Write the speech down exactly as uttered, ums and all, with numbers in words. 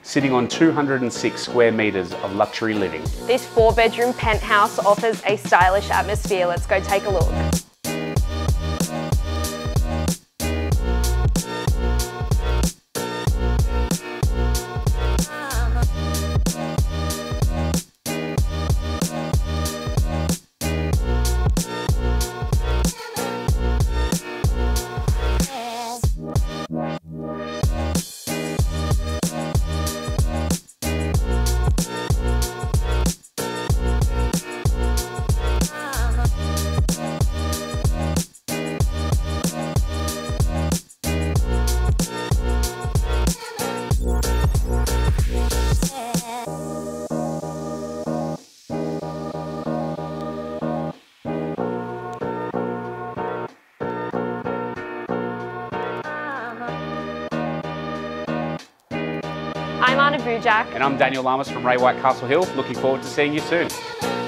sitting on two hundred and six square metres of luxury living. This four bedroom penthouse offers a stylish atmosphere. Let's go take a look. I'm Anna Bujak. And I'm Daniel Lamas from Ray White Castle Hill. Looking forward to seeing you soon.